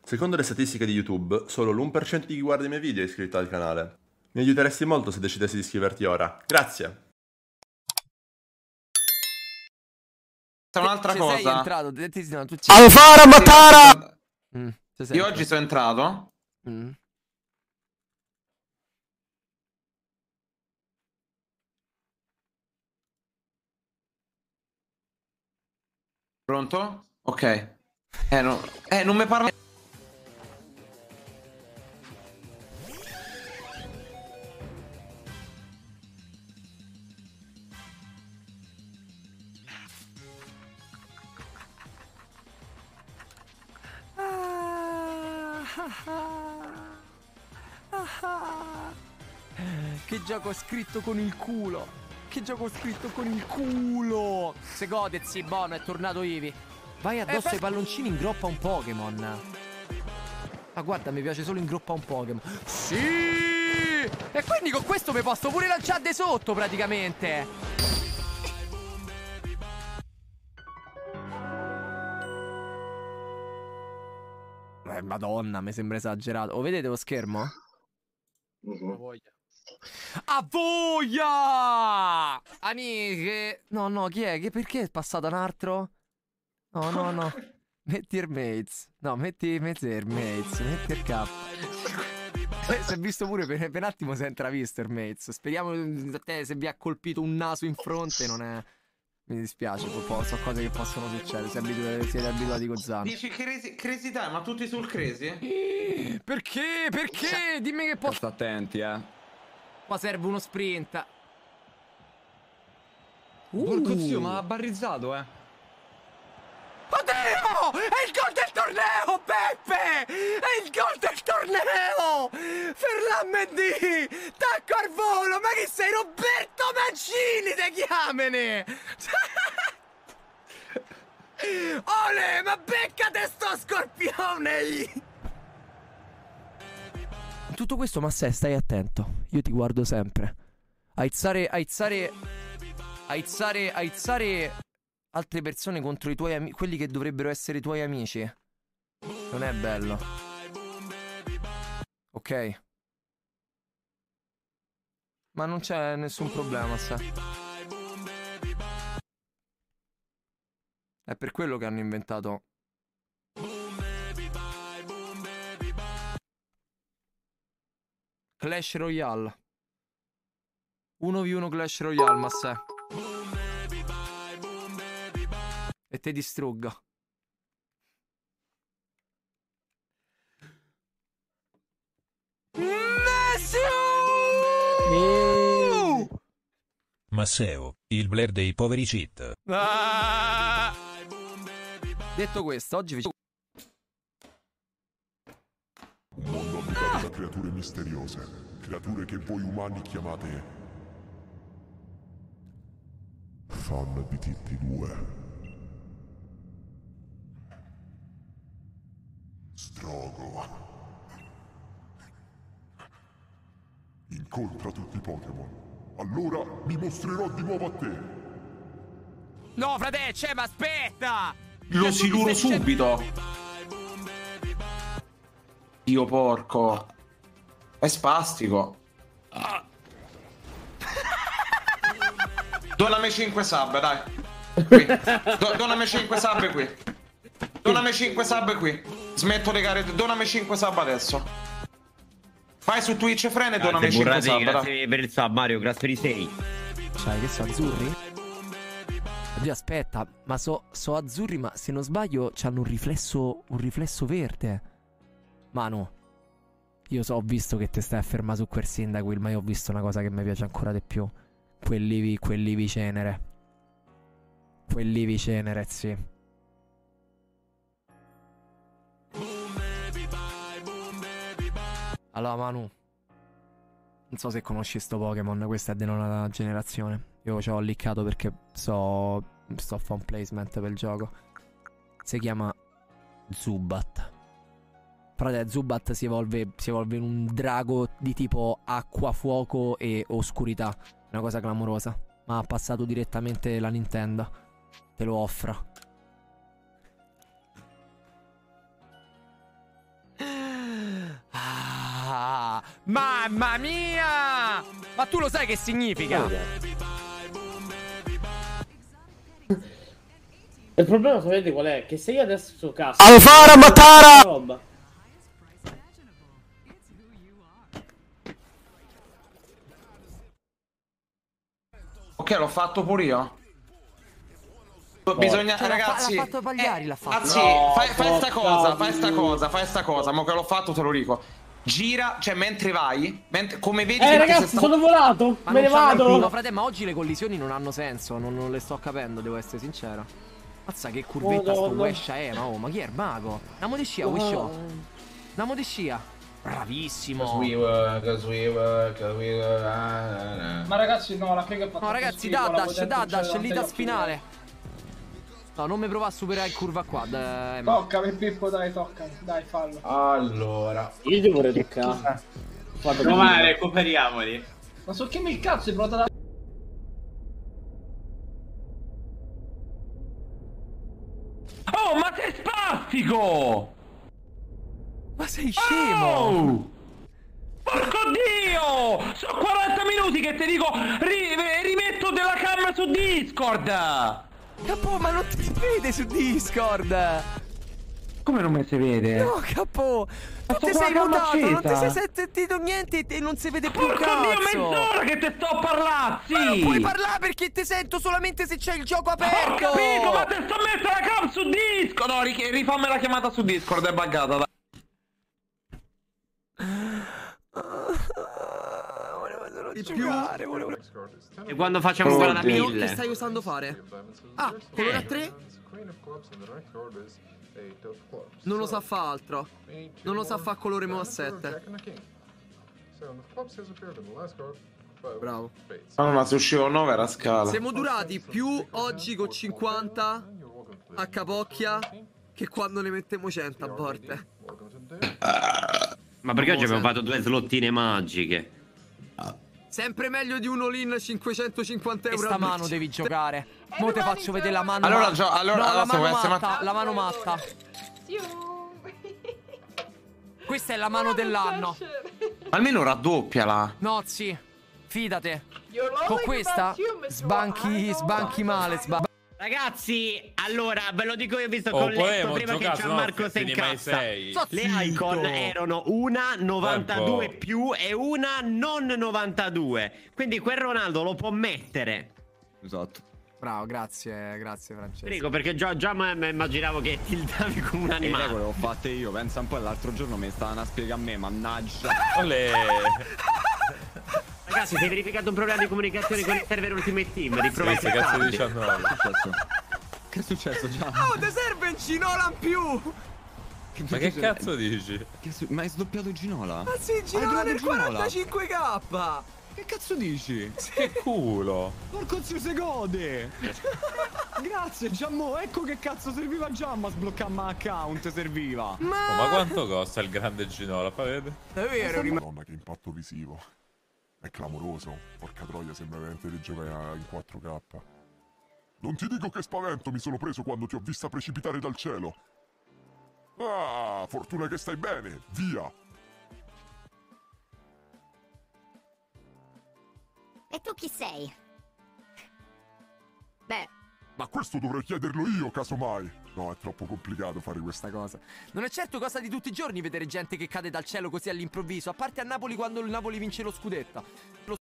Secondo le statistiche di YouTube, solo l'1% di chi guarda i miei video è iscritto al canale. Mi aiuteresti molto se decidessi di iscriverti ora. Grazie! Un'altra cosa. Sei entrato, Alfara Battara! Io oggi sono entrato. Pronto? Ok. Non mi parla. Che gioco ho scritto con il culo. Che gioco ho scritto con il culo. Se gode, Bono, è tornato Ivi. Vai addosso ai palloncini, ingroppa un Pokémon. Ma guarda, mi piace solo ingroppa un Pokémon. Sì! E quindi con questo mi posso pure lanciare di sotto praticamente. Madonna, mi sembra esagerato. Vedete lo schermo? A voglia! Amiche! No, chi è? Perché è passato un altro? No. Metti Hermates. No, metti Hermates. Metti il K. Si è visto pure per un attimo, si è intravisto Hermates. Speriamo te se vi ha colpito un naso in fronte, non è... Mi dispiace, sono cose che possono succedere. Siete abituati con Zan. Dici crazy time, ma tutti sul crazy? Perché? Perché? Dimmi che posso. Sto attenti, Qua serve uno sprint. Porco zio, ma ha barrizzato, Oddio! È il gol del torneo, Peppe! È il gol del torneo! Ferland, tacco al volo! Ma chi sei? Roberto Mancini te chiamane! Ole, ma beccate sto scorpione! In tutto questo, Massè, stai attento. Io ti guardo sempre. Aizzare altre persone contro i tuoi amici, quelli che dovrebbero essere i tuoi amici, non è bello. Ok? Ma non c'è nessun problema, sa. È per quello che hanno inventato Clash Royale. 1v1 Clash Royale, Massè. E te distrugga. Masseo, il Blair dei poveri cheat. Detto questo, oggi vi... Un mondo abitato da creature misteriose, creature che voi umani chiamate fan di TT2. Strogo. Incontra tutti i Pokémon. Allora mi mostrerò di nuovo a te. No, frate, ma aspetta! Lo siluro subito. Dio porco. È spastico. Donami 5 sub, dai. Qui. Donami 5 sub qui. Donami 5 sub qui. Smetto le gare. Donami 5 sub adesso. Vai su Twitch, frene e donami 5 sub. Grazie per il sub, Mario. Grazie per i 6. Sai che sono azzurri? Oddio, aspetta, ma so azzurri, ma se non sbaglio c'hanno un riflesso verde. Manu, ho visto che te stai a fermare su quel Cyndaquil, ma io ho visto una cosa che mi piace ancora di più. Quelli cenere. Quelli cenere, sì. Allora, Manu, non so se conosci sto Pokémon, questa è di nona generazione. Io ci ho liccato perché sto a fare un placement per il gioco. Si chiama Zubat. Frate, Zubat si evolve in un drago di tipo acqua, fuoco e oscurità. Una cosa clamorosa. Ma ha passato direttamente la Nintendo. Te lo offra. Mamma mia! Ma tu lo sai che significa? Il problema sapete qual è? Che se io adesso cazzo Alfara Matara! roba. Ok, l'ho fatto pure io. Bisogna, Cioè, ragazzi. l'ha fatto Pagliari, l'ha fatto. Ragazzi, No, fai sta cosa, porca fai sta cosa. Mo che l'ho fatto te lo dico. Gira, cioè mentre vai, come vedi Ragazzi, sono volato! Ma Me ne non c'hanno il vado! culo, frate, ma oggi le collisioni non hanno senso. Non le sto capendo, devo essere sincero. Mazza che curvetta sto Wesha è, ma chi è il mago? Andiamo di scia, Wesha. Andiamo di scia. Bravissimo. Ma ragazzi, no, la piega è fatta. No, ragazzi, dash, l'Itas finale. No, non mi prova a superare il curva qua. Toccami, Pippo, dai, toccami. Dai, fallo. Allora. Io devo retoccare. Ma recuperiamoli. Ma so che mi il cazzo è pronta da... Oh, ma sei spastico! Ma sei scemo! Oh! Porco Dio! Sono 40 minuti che ti dico rimetto della cam su Discord! Capo, ma non ti si vede su Discord! Come non mi si vede? No, capo! Tu ti sei mutato, non ti sei sentito niente e non si vede più un Porco cazzo! Dio, mezz'ora che te sto a parlare, sì! Ma non puoi parlare perché ti sento solamente se c'è il gioco aperto! Ho capito, ma te sto a mettere la cam su Discord! No, rifammi la chiamata su Discord, è buggata, dai. Volevo solo giocare, volevo... E quando facciamo quella da Che 1000? stai usando fare? Ah, colore a 3? Non lo sa fa altro. Non lo sa fa colore mo a 7. Bravo. No, ma se uscivo 9 era scala. Siamo durati più oggi con 50 a capocchia che quando ne mettiamo 100 a volte. Ma perché oggi abbiamo fatto 2 slottine magiche? Sempre meglio di un all-in 550 euro. Questa mano devi giocare. Mo te faccio vedere la mano. Allora, matta. allora, no, la se vuoi mano essere matta. matta. La mano matta. Questa è la mano dell'anno. Almeno raddoppiala. No, sì. Fidate. Con questa sbanchi male. Ragazzi, allora ve lo dico io, visto che ho letto prima che Gianmarco si incazza. Le icon erano una 92 più e una non 92. Quindi quel Ronaldo lo può mettere. Esatto. Bravo, grazie Francesco. Prego, perché già immaginavo che tildavi come un animale. Le regole le ho fatte io, pensa un po', l'altro giorno mi stavano a spiegare a me, mannaggia. Ragazzi, si è verificato un problema di comunicazione con il server Ultimate Team. Riprova Sì, cazzo di 19. Che è successo già? Oh, ti serve un Ginola in più! Ma che cazzo dici? Ma hai sdoppiato Ginola? Ma sì, Ginola nel 45k! Che cazzo dici? Che culo! Porco zio se gode! Grazie Giammo, ecco che cazzo serviva Giammo a sbloccare account, serviva! Ma quanto costa il grande Ginola? Fa vedere? È vero, Madonna, che impatto visivo. È clamoroso. Porca troia, sembra veramente di giocare in 4K. Non ti dico che spavento mi sono preso quando ti ho vista precipitare dal cielo. Ah, fortuna che stai bene. Via. E tu chi sei? Beh... Ma questo dovrei chiederlo io, casomai. No, è troppo complicato fare questa cosa. Non è certo cosa di tutti i giorni vedere gente che cade dal cielo così all'improvviso, a parte a Napoli quando il Napoli vince lo scudetto.